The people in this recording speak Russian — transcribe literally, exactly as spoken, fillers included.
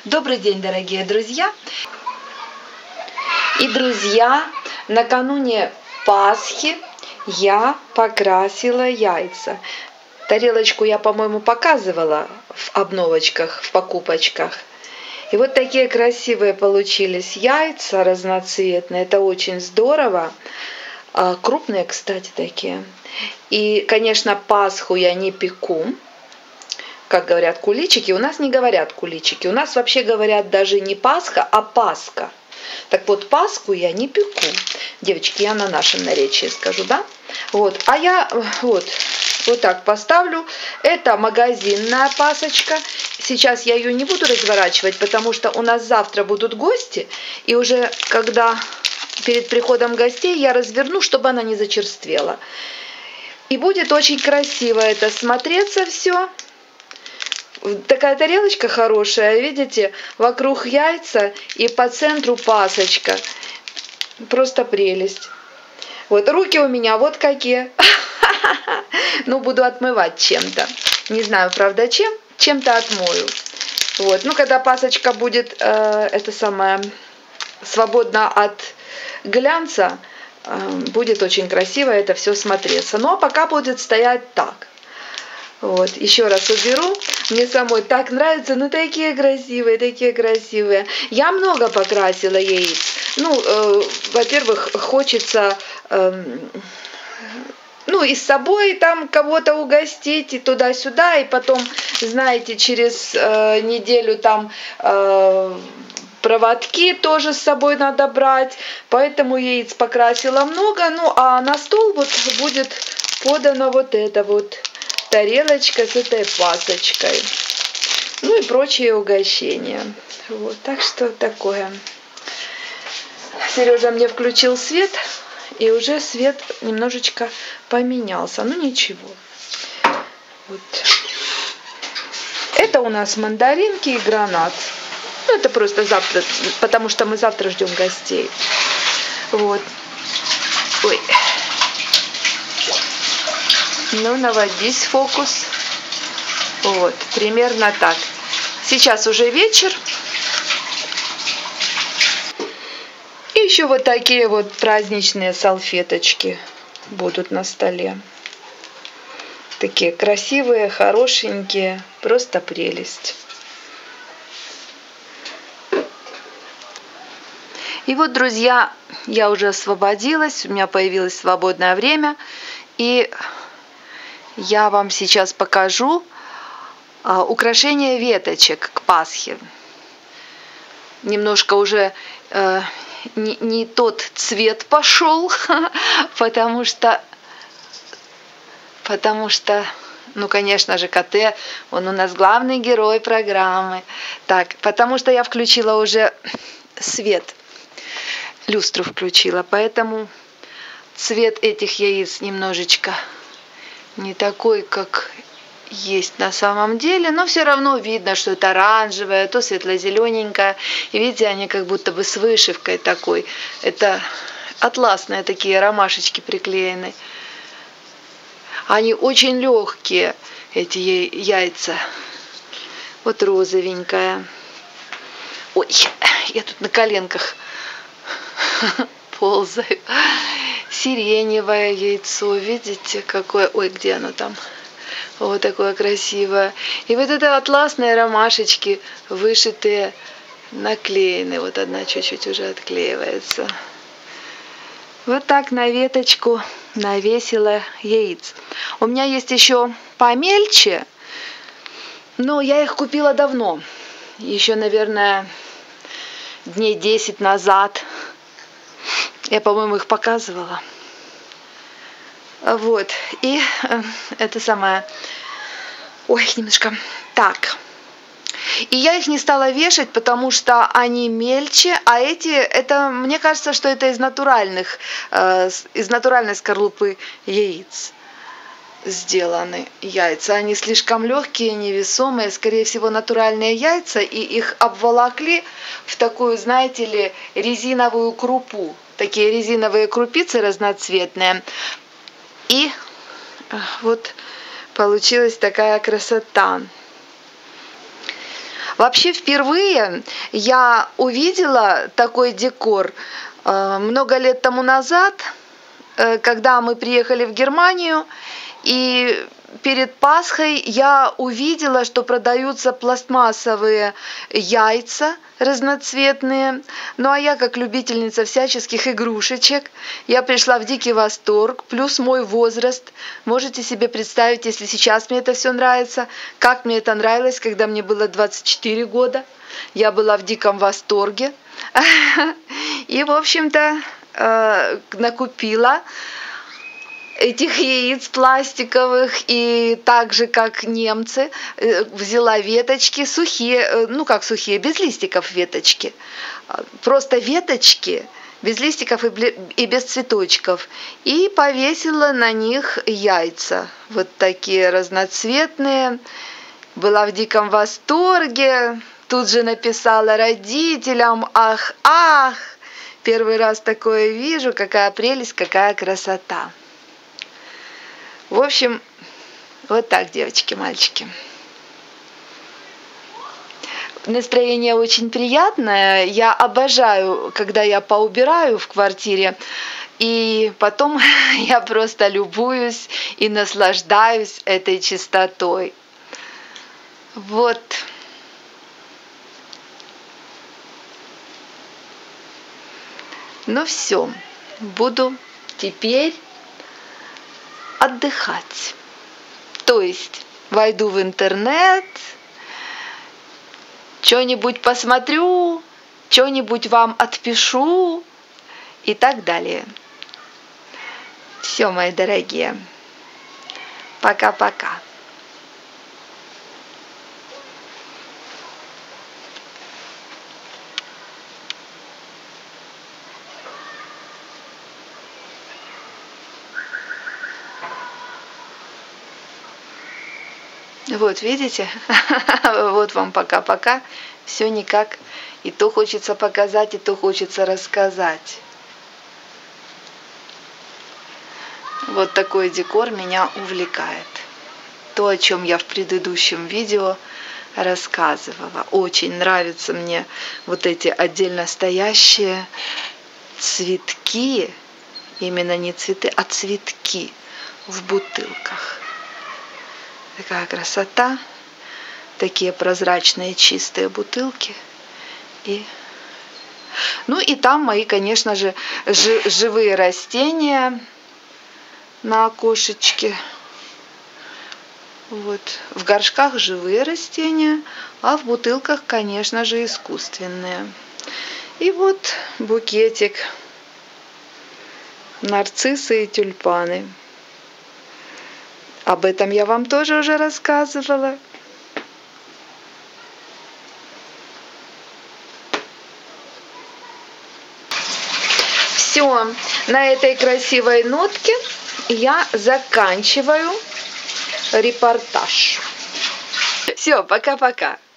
Добрый день, дорогие друзья! И, друзья, накануне Пасхи я покрасила яйца. Тарелочку я, по-моему, показывала в обновочках, в покупочках. И вот такие красивые получились яйца разноцветные. Это очень здорово. Крупные, кстати, такие. И, конечно, Пасху я не пеку. Как говорят куличики, у нас не говорят куличики. У нас вообще говорят даже не Пасха, а Паска. Так вот, Пасху я не пеку. Девочки, я на нашем наречии скажу, да? Вот. А я вот, вот так поставлю. Это магазинная пасочка. Сейчас я ее не буду разворачивать, потому что у нас завтра будут гости. И уже когда перед приходом гостей я разверну, чтобы она не зачерствела. И будет очень красиво это смотреться все. Такая тарелочка хорошая, видите, вокруг яйца и по центру пасочка. Просто прелесть. Вот руки у меня вот какие. Ну, буду отмывать чем-то. Не знаю, правда, чем. Чем-то отмою. Вот. Ну, когда пасочка будет, э, это самое, свободна от глянца, э, будет очень красиво это все смотреться. Ну, а пока будет стоять так. Вот, еще раз уберу. Мне самой так нравится, ну такие красивые, такие красивые. Я много покрасила яиц. Ну, э, во-первых, хочется, э, ну, и с собой там кого-то угостить, и туда-сюда, и потом, знаете, через э, неделю там э, проводки тоже с собой надо брать. Поэтому яиц покрасила много. Ну, а на стол вот будет подано вот это вот. Тарелочка с этой пасочкой. Ну и прочие угощения. Вот, так что такое. Сережа мне включил свет, и уже свет немножечко поменялся. Ну ничего. Вот. Это у нас мандаринки и гранат. Ну это просто завтра, потому что мы завтра ждем гостей. Вот. Ой. Ну, наводись фокус. Вот, примерно так. Сейчас уже вечер. И еще вот такие вот праздничные салфеточки будут на столе. Такие красивые, хорошенькие. Просто прелесть. И вот, друзья, я уже освободилась. У меня появилось свободное время. И я вам сейчас покажу а, украшение веточек к Пасхе. Немножко уже э, не, не тот цвет пошел, потому что, потому что, ну, конечно же, КТ, он у нас главный герой программы. Так, потому что я включила уже свет, люстру включила, поэтому цвет этих яиц немножечко не такой, как есть на самом деле, но все равно видно, что это оранжевое, то светло-зелененькое. И видите, они как будто бы с вышивкой такой. Это атласные такие ромашечки приклеены. Они очень легкие, эти яйца. Вот розовенькая. Ой, я тут на коленках ползаю. Сиреневое яйцо, видите, какое, ой, где оно там, вот такое красивое. И вот это атласные ромашечки, вышитые, наклеены, вот одна чуть-чуть уже отклеивается. Вот так на веточку навесила яиц. У меня есть еще помельче, но я их купила давно, еще, наверное, дней десять назад. Я, по-моему, их показывала. Вот. И э, это самое... Ой, немножко... Так. И я их не стала вешать, потому что они мельче, а эти... это, мне кажется, что это из натуральных, э, из натуральной скорлупы яиц сделаны яйца. Они слишком легкие, невесомые. Скорее всего, натуральные яйца. И их обволокли в такую, знаете ли, резиновую крупу. Такие резиновые крупицы разноцветные. И вот получилась такая красота. Вообще впервые я увидела такой декор э, много лет тому назад, э, когда мы приехали в Германию, и перед Пасхой я увидела, что продаются пластмассовые яйца разноцветные. Ну а я, как любительница всяческих игрушечек, я пришла в дикий восторг, плюс мой возраст. Можете себе представить, если сейчас мне это все нравится, как мне это нравилось, когда мне было двадцать четыре года. Я была в диком восторге. И, в общем-то, накупила этих яиц пластиковых, и так же, как немцы, взяла веточки сухие, ну как сухие, без листиков веточки, просто веточки, без листиков и без цветочков, и повесила на них яйца, вот такие разноцветные, была в диком восторге, тут же написала родителям: ах, ах, первый раз такое вижу, какая прелесть, какая красота. В общем, вот так, девочки, мальчики. Настроение очень приятное. Я обожаю, когда я поубираю в квартире, и потом я просто любуюсь и наслаждаюсь этой чистотой. Вот. Ну все, буду теперь отдыхать. То есть войду в интернет, что-нибудь посмотрю, что-нибудь вам отпишу и так далее. Все, мои дорогие. Пока-пока. Вот, видите? Вот вам пока-пока. Все никак. И то хочется показать, и то хочется рассказать. Вот такой декор меня увлекает. То, о чем я в предыдущем видео рассказывала. Очень нравятся мне вот эти отдельно стоящие цветки. Именно не цветы, а цветки в бутылках. Такая красота, такие прозрачные чистые бутылки. И... Ну и там мои, конечно же, живые растения на окошечке. Вот. В горшках живые растения, а в бутылках, конечно же, искусственные. И вот букетик. Нарциссы и тюльпаны. Об этом я вам тоже уже рассказывала. Все, на этой красивой нотке я заканчиваю репортаж. Все, пока-пока.